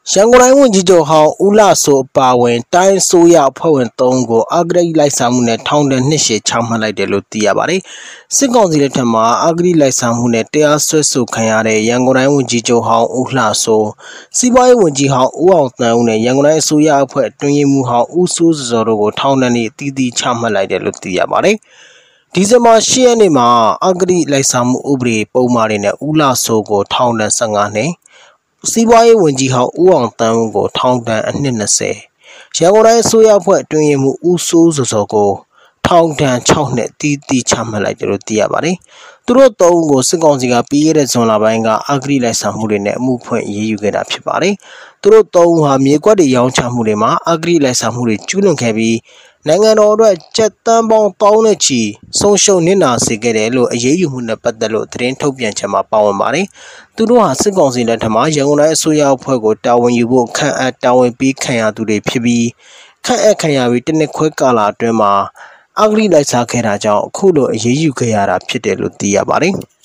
ရန်ကုန်တိုင်းဝန်ကြီးချုပ်ဟောင်းဦးလှစိုးအပါအဝင်တိုင်းအစိုးရအဖွဲ့ဝင်3ကိုအဂတိလိုက်စားမှုနဲ့ထောင်ဒဏ်2 ရှည်ချမှတ်လိုက်တယ်လို့သိရပါတယ်။စစ်ကောင်စီလက်ထက်မှာအဂတိလိုက်စားမှုနဲ့တရားစွဲဆိုခံရတဲ့ရန်ကုန်တိုင်းဝန်ကြီးချုပ်ဟောင်းဦးလှစိုး၊စီးပွားရေးဝန်ကြီးဟောင်းဦးအောင်သန်းဦးနဲ့ရန်ကုန်တိုင်းအစိုးရအဖွဲ့အတွင်းရေးမှူးဟောင်းဦးစိုးစောတို့ကိုထောင်ဒဏ်တွေအသီးသီးချမှတ်လိုက်တယ်လို့သိရပါတယ်။ဒီဇင်ဘာ10 ရက်နေ့မှာအဂတိလိုက်စားမှုဥပဒေပုံမှန်တွေနဲ့ဦးလှစိုးကိုထောင်ဒဏ်15 နှစ်စီးပွားရေးဝန်ကြီးဟောင်းဦးအောင်သန်းဦးကိုထောင်ဒဏ်အနှစ် 20ရန်ကုန်တိုင်းအစိုးရအဖွဲ့အတွင်းရေးမှူးဦးစိုးစောကိုထောင်ဒဏ်6 နှစ်တီးတီးချမှတ်လိုက်တယ်လို့သိရပါတယ်။သူတို့3ဦးကိုစစ်ကောင်စီကပြီးခဲ့တဲ့ဇွန်လပိုင်းကအဂတိလိုက်စားမှုတွေနဲ့အမှုဖွင့်အရေးယူခဲ့တာဖြစ်ပါတယ်။သူတို့3ဦးဟာမြေကွက်တွေရောင်းချမှုတွေမှာအဂတိလိုက်စားမှုတွေကျူးလွန်ခဲ့ပြီးနိုင်ငံတော်အတွက်ကျပ်သန်းပေါင်းတောင်းနဲ့ချီဆုံးရှုံးနစ်နာစေခဲ့တယ်လို့အရေးယူမှုနဲ့ပတ်သက်လို့သတင်းထုတ်ပြန်ချက်မှာပါဝင်ပါတယ်။သူတို့ဟာစစ်ကောင်စီလက်ထက်မှာရန်ကုန်တိုင်းအစိုးရအဖွဲ့ကိုတာဝန်ယူဖို့ခန့်အပ်တာဝန်ပေးခံရသူတွေဖြစ်ပြီးခန့်အပ်ခံရပြီးတစ်နှစ်ခွဲကာလအတွင်းမှာအဂတိလိုက်စားခဲ့တာကြောင့်အခုလိုအရေးယူခဲ့ရတာဖြစ်တယ်လို့သိရပါတယ်။